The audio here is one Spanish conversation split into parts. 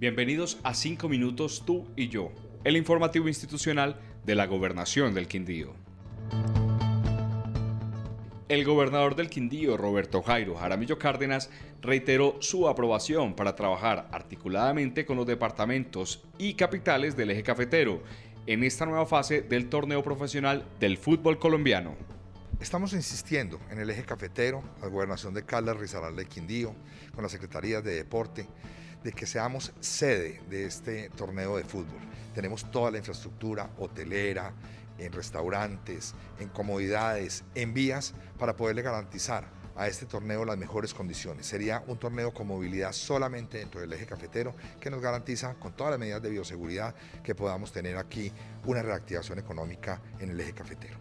Bienvenidos a 5 minutos tú y yo, el informativo institucional de la Gobernación del Quindío. El gobernador del Quindío, Roberto Jairo Jaramillo Cárdenas, reiteró su aprobación para trabajar articuladamente con los departamentos y capitales del eje cafetero en esta nueva fase del torneo profesional del fútbol colombiano. Estamos insistiendo en el eje cafetero, la gobernación de Caldas, Risaralda y Quindío, con las secretarías de deporte, de que seamos sede de este torneo de fútbol. Tenemos toda la infraestructura hotelera, en restaurantes, en comodidades, en vías, para poderle garantizar a este torneo las mejores condiciones. Sería un torneo con movilidad solamente dentro del eje cafetero, que nos garantiza, con todas las medidas de bioseguridad, que podamos tener aquí una reactivación económica en el eje cafetero.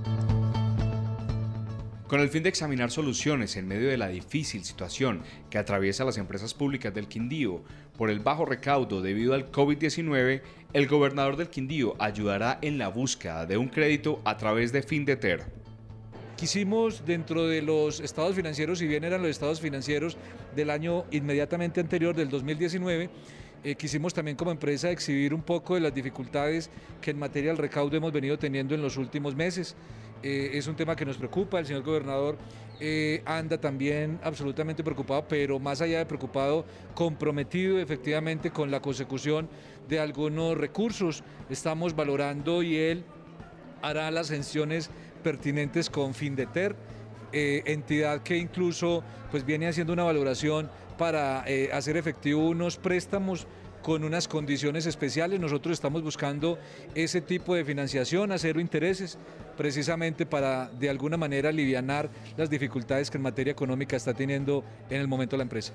Con el fin de examinar soluciones en medio de la difícil situación que atraviesa las empresas públicas del Quindío por el bajo recaudo debido al COVID-19, el gobernador del Quindío ayudará en la búsqueda de un crédito a través de Findeter. Quisimos, dentro de los estados financieros, si bien eran los estados financieros del año inmediatamente anterior, del 2019, quisimos también como empresa exhibir un poco de las dificultades que en materia del recaudo hemos venido teniendo en los últimos meses. Es un tema que nos preocupa, el señor gobernador anda también absolutamente preocupado, pero más allá de preocupado, comprometido efectivamente con la consecución de algunos recursos. Estamos valorando y él hará las gestiones pertinentes con Findeter, entidad que incluso pues viene haciendo una valoración para hacer efectivo unos préstamos con unas condiciones especiales. Nosotros estamos buscando ese tipo de financiación a cero intereses, precisamente para de alguna manera alivianar las dificultades que en materia económica está teniendo en el momento la empresa.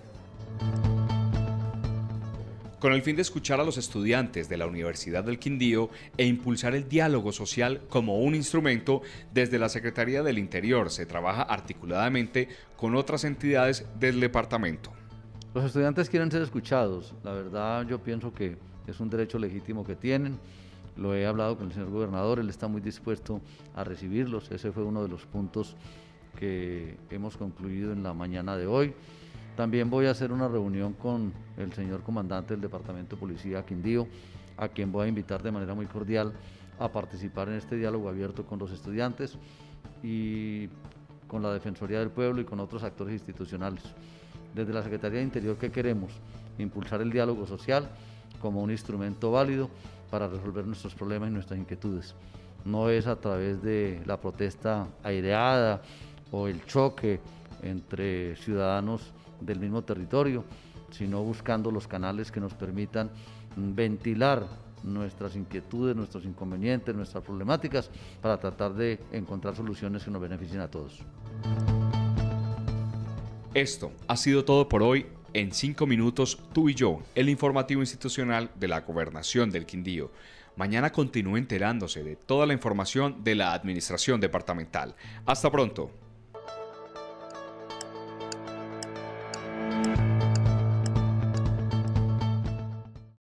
Con el fin de escuchar a los estudiantes de la Universidad del Quindío e impulsar el diálogo social como un instrumento, desde la Secretaría del Interior se trabaja articuladamente con otras entidades del departamento. Los estudiantes quieren ser escuchados. La verdad, yo pienso que es un derecho legítimo que tienen. Lo he hablado con el señor gobernador, él está muy dispuesto a recibirlos. Ese fue uno de los puntos que hemos concluido en la mañana de hoy. También voy a hacer una reunión con el señor comandante del Departamento de Policía Quindío, a quien voy a invitar de manera muy cordial a participar en este diálogo abierto con los estudiantes y con la Defensoría del Pueblo y con otros actores institucionales. Desde la Secretaría de Interior, ¿qué queremos? Impulsar el diálogo social como un instrumento válido para resolver nuestros problemas y nuestras inquietudes. No es a través de la protesta aireada o el choque entre ciudadanos del mismo territorio, sino buscando los canales que nos permitan ventilar nuestras inquietudes, nuestros inconvenientes, nuestras problemáticas, para tratar de encontrar soluciones que nos beneficien a todos. Esto ha sido todo por hoy en 5 minutos tú y yo, el informativo institucional de la Gobernación del Quindío. Mañana continúe enterándose de toda la información de la administración departamental. Hasta pronto.